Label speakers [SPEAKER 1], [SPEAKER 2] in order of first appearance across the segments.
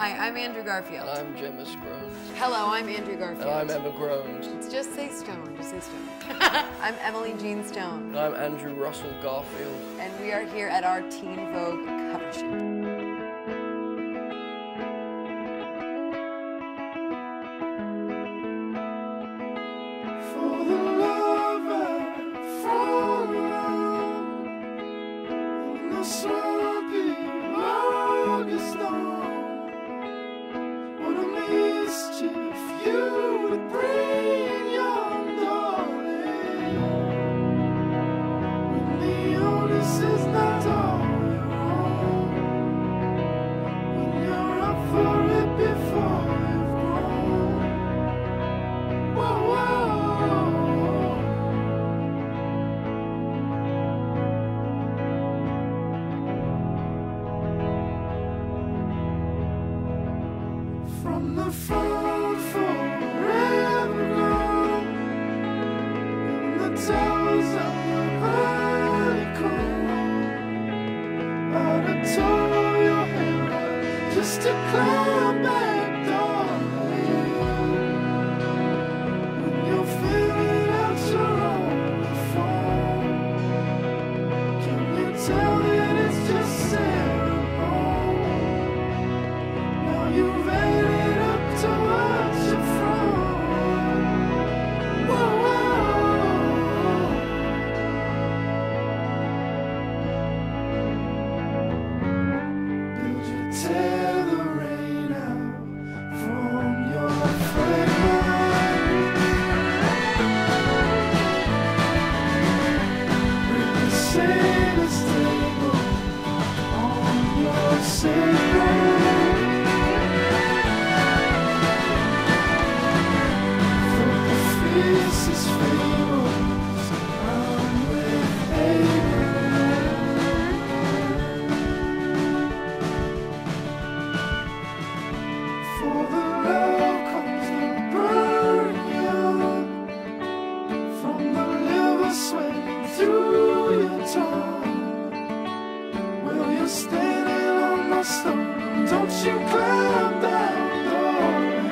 [SPEAKER 1] Hi, I'm Andrew Garfield.
[SPEAKER 2] I'm Gemma Groans.
[SPEAKER 1] Hello, I'm Andrew Garfield.
[SPEAKER 2] And I'm Emma Groans.
[SPEAKER 1] Just say Stone, just say Stone. I'm Emily Jean Stone.
[SPEAKER 2] And I'm Andrew Russell Garfield.
[SPEAKER 1] And we are here at our Teen Vogue cover shoot.
[SPEAKER 3] From the phone forever gone, in the towers of the honeycomb, I'd have tore your hair out just to climb back, darling. When you're filling out your own phone, can you tell that it's just ceremony? Now you've added up to watch it from. Whoa, did you tear the rain out from your fragrance? Break the sailor's table on your sacred. This is fables I'm with Abraham. For the love comes the burn young, from the liver swelling through your tongue. Well, you're standing on my stone, don't you climb down, darling.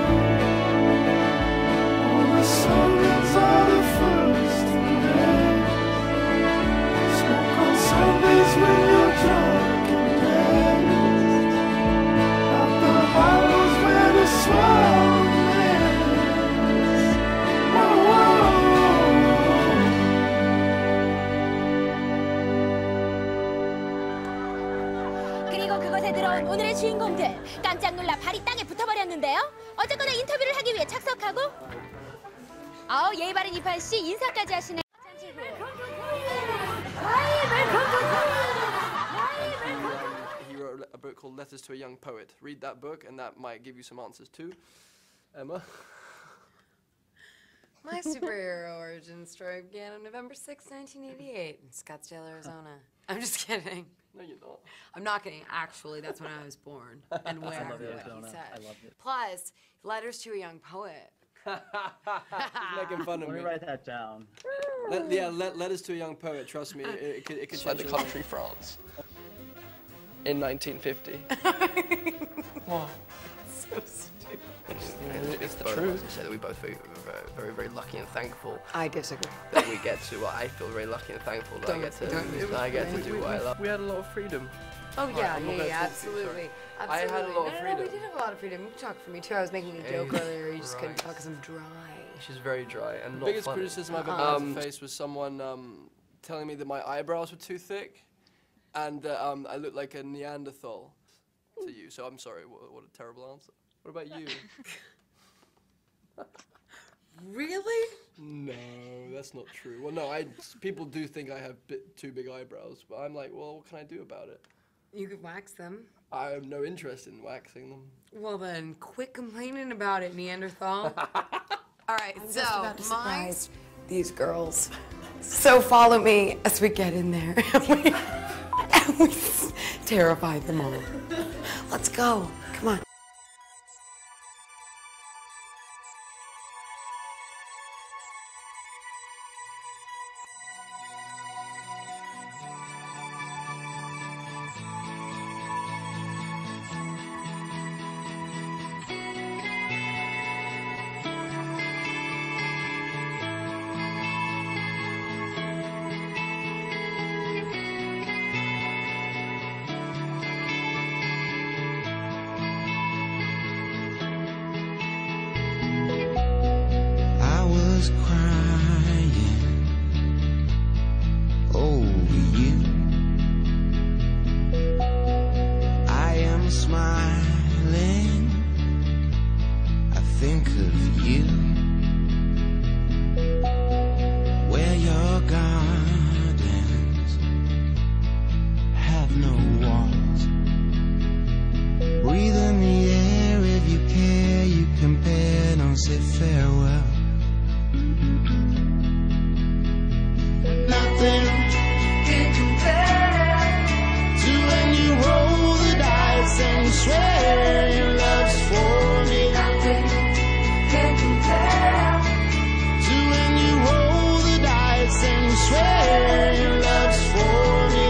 [SPEAKER 3] Sundays are the first and last. Smoke on Sundays when you're drunk and blessed. Out the hollows where the swallow lands. Whoa,
[SPEAKER 4] 그리고 그곳에 들어온 오늘의 주인공들 깜짝 놀라 발이 땅에 붙어버렸는데요. 어쨌거나 인터뷰를 하기 위해 착석하고 아우 예의 바른 이판 씨 인사까지 하시네.
[SPEAKER 2] He wrote a book called Letters to a Young Poet. Read that book and that might give you some answers too. Emma?
[SPEAKER 1] My superhero origin story began on November 6, 1988 in Scottsdale, Arizona. I'm just kidding.
[SPEAKER 2] No, you're not.
[SPEAKER 1] I'm not kidding. Actually, that's when I was born and where.
[SPEAKER 5] I love
[SPEAKER 1] what
[SPEAKER 5] Arizona.
[SPEAKER 1] he said.
[SPEAKER 5] I love it.
[SPEAKER 1] Plus, Letters to a Young Poet.
[SPEAKER 2] He's making fun of
[SPEAKER 5] Let
[SPEAKER 2] me.
[SPEAKER 5] me write that down.
[SPEAKER 2] Letters to a Young Poet, trust me, it could change the country, France. In 1950. What?
[SPEAKER 1] So stupid.
[SPEAKER 2] It's the truth. To say that we're both very lucky and thankful
[SPEAKER 1] I disagree.
[SPEAKER 2] that we get to. I feel very lucky and thankful that I get to do what I love. We had a lot of freedom.
[SPEAKER 1] Oh yeah,
[SPEAKER 2] I'm not gonna talk to you,
[SPEAKER 1] absolutely.
[SPEAKER 2] sorry. I had a lot of
[SPEAKER 1] No, we
[SPEAKER 2] freedom.
[SPEAKER 1] did have a lot of freedom. You talked for me too. I was making a joke earlier. You just couldn't
[SPEAKER 2] Right.
[SPEAKER 1] talk because I'm dry.
[SPEAKER 2] She's very dry and not
[SPEAKER 6] biggest
[SPEAKER 2] funny.
[SPEAKER 6] criticism I've ever
[SPEAKER 2] Uh-uh.
[SPEAKER 6] had to face was someone telling me that my eyebrows were too thick and that I looked like a Neanderthal to you. So I'm sorry. What a terrible answer. What about you?
[SPEAKER 1] Really?
[SPEAKER 6] No, that's not true. Well, no, people do think I have too big eyebrows, but I'm like, well, what can I do about it?
[SPEAKER 1] You could wax them.
[SPEAKER 6] I have no interest in waxing them.
[SPEAKER 1] Well then, quit complaining about it, Neanderthal. All right, so surprise these girls. So follow me as we get in there and we terrify them all. Let's go. Come on.
[SPEAKER 5] was crying over you. I am smiling, I think of you. Where your gardens have no walls. Breathe in the air if you care, you compare, don't say farewell. Nothing can compare to when you roll the dice and you swear your love's for me. Nothing can compare to when you roll the dice and you swear your love's for me.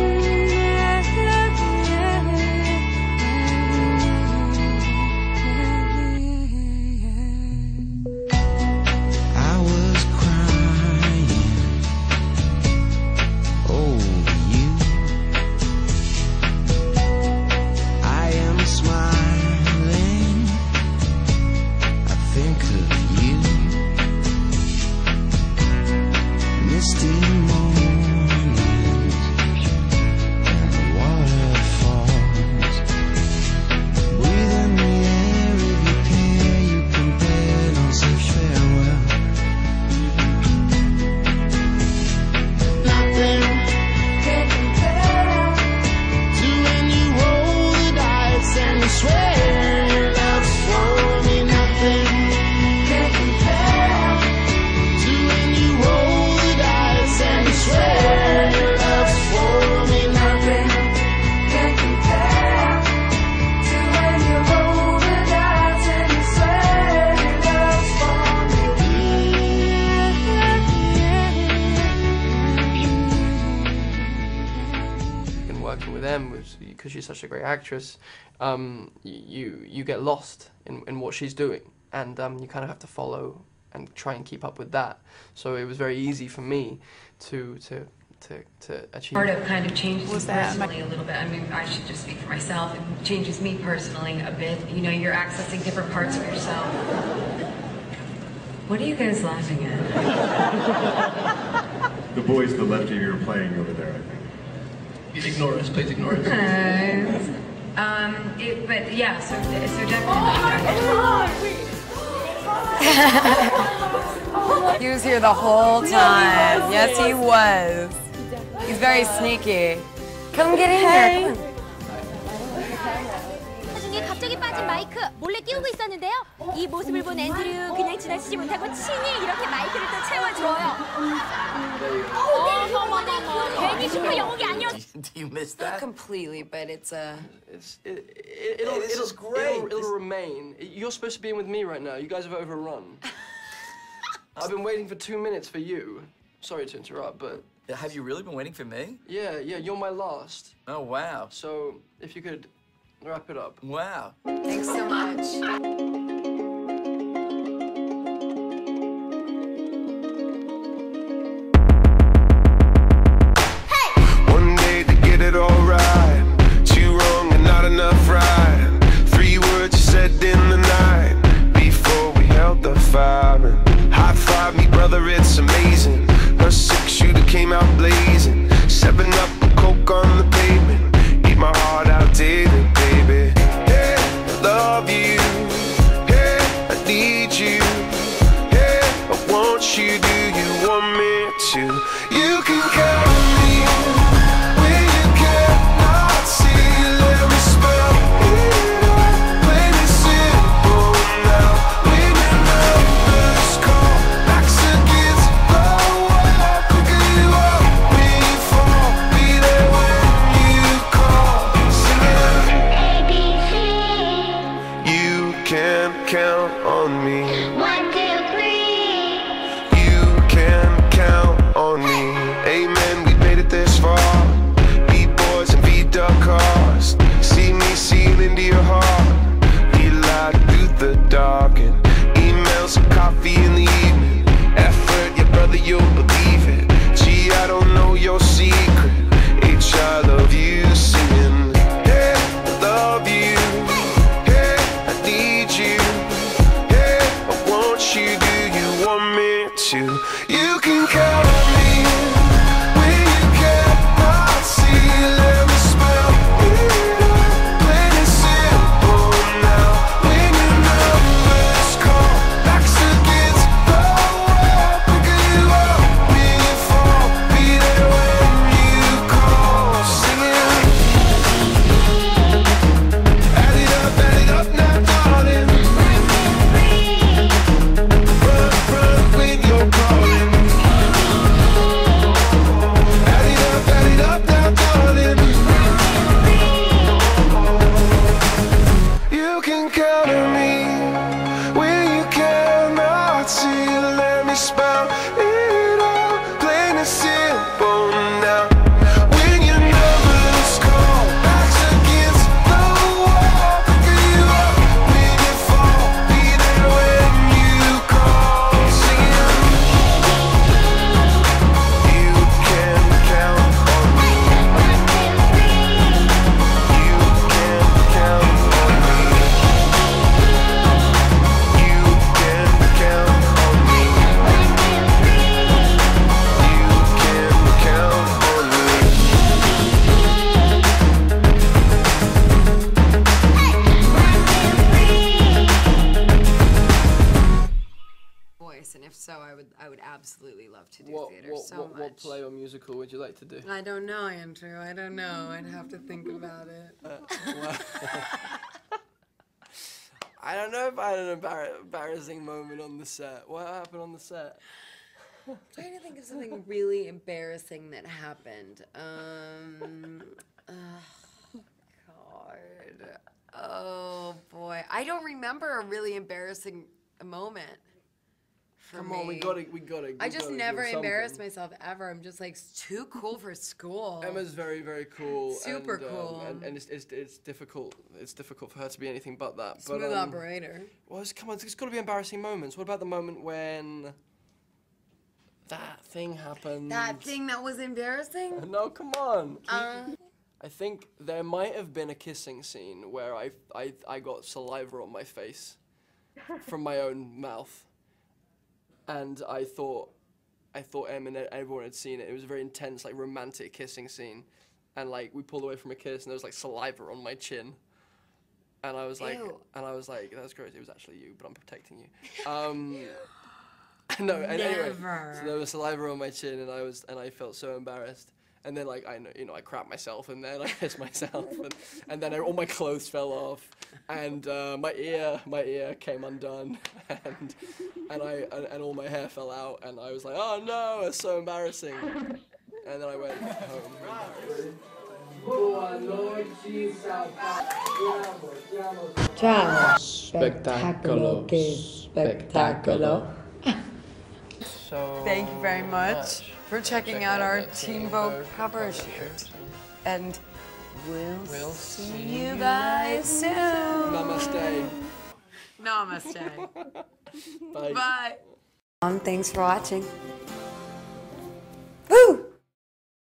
[SPEAKER 2] Because she's such a great actress, you get lost in what she's doing, and you kind of have to follow and try and keep up with that. So it was very easy for me to achieve.
[SPEAKER 7] Part of kind of changes me personally a little bit. I mean, I should just speak for myself. It changes me personally a bit. You know, you're accessing different parts of yourself. What are you guys laughing at?
[SPEAKER 8] The boys to the left of you are playing over there, I think.
[SPEAKER 2] Ignore us, please ignore us.
[SPEAKER 7] But yeah, so definitely.
[SPEAKER 1] He was here the whole time. Yes, he was. He's very sneaky. Come get in here.
[SPEAKER 4] 나중에 갑자기 빠진 마이크 몰래 끼우고 있었는데요. 이 모습을 본 앤드류 그냥 지나치지 못하고 친히 이렇게 마이크를 또 채워줘요. 괜히 슈퍼 영웅이 아니었어.
[SPEAKER 5] Do you miss that?
[SPEAKER 1] Not completely, but it's a...
[SPEAKER 2] It'll remain. You're supposed to be in with me right now. You guys have overrun. I've been waiting for 2 minutes for you. Sorry to interrupt, but...
[SPEAKER 9] Have you really been waiting for me?
[SPEAKER 2] Yeah, you're my last.
[SPEAKER 9] Oh, wow.
[SPEAKER 2] So, if you could wrap it up.
[SPEAKER 9] Wow.
[SPEAKER 1] Thanks so much.
[SPEAKER 3] It all right, too wrong and not enough right. 3 words you said in the night before we held the fire. And high five me, brother, it's amazing. Her 6-shooter came out blazing. 7 up a coke on the pavement. Eat my heart out daily, baby. Hey, I love you. Hey, I need you. Hey, I want you. Do you want me to? You can count on me. Count on me.
[SPEAKER 4] 1, 2, 3.
[SPEAKER 3] You can count on me. Amen, we made it this far. B-boys and V-duck cars. See me seal into your heart. We light through the dark and emails and coffee in the evening. Effort, yeah, brother, you'll believe it. Gee, I don't know your secret. H, I love you singing. Hey, I love you. Hey, I need you. I want You can count on me when you cannot see. Let me spell it out, plain and simple now. When your number's called, backs against the wall, pick you up when you fall, be there when you call. Singing, you can count on me. You can count on me. You can count on me. You can count on me.
[SPEAKER 1] Voice, and if so, I would absolutely love to do theater so much.
[SPEAKER 6] What play or musical would you like to do?
[SPEAKER 1] I don't know, Andrew. I don't know. I'd have to think about it.
[SPEAKER 6] I don't know if I had an embarrassing moment on the set. What happened on the set?
[SPEAKER 1] I'm trying to think of something really embarrassing that happened. God. Oh boy. I don't remember a really embarrassing moment.
[SPEAKER 6] Come on, we gotta.
[SPEAKER 1] I just never embarrass myself ever. I'm just like too cool for school.
[SPEAKER 6] Emma's very, very cool.
[SPEAKER 1] Super cool.
[SPEAKER 6] And it's difficult. It's difficult for her to be anything but that.
[SPEAKER 1] Smooth operator.
[SPEAKER 6] Well, come on, there's got to be embarrassing moments. What about the moment when that thing happened?
[SPEAKER 1] That thing that was embarrassing?
[SPEAKER 6] No, come on. I think there might have been a kissing scene where I got saliva on my face from my own mouth. And I thought Em and everyone had seen it. It was a very intense, like, romantic kissing scene. And, like, we pulled away from a kiss, and there was, like, saliva on my chin. And I was like,
[SPEAKER 1] Ew.
[SPEAKER 6] that was gross. It was actually you, but I'm protecting you. No, and anyway, so there was saliva on my chin, and I felt so embarrassed. And then, like, I crapped myself, and then I pissed myself, and then all my clothes fell off, and my ear came undone, and all my hair fell out, and I was like, oh no, it's so embarrassing. And then I went home.
[SPEAKER 1] Ciao.
[SPEAKER 2] Spettacolo. Spettacolo. So
[SPEAKER 1] Thank you very much for checking out our Teen Vogue cover shoot. And we'll see you guys soon.
[SPEAKER 6] Namaste.
[SPEAKER 1] Namaste.
[SPEAKER 6] Bye.
[SPEAKER 1] Bye. Thanks for watching.